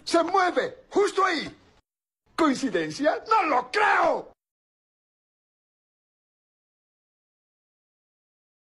¡Se mueve! ¡Justo ahí! ¿Coincidencia? ¡No lo creo!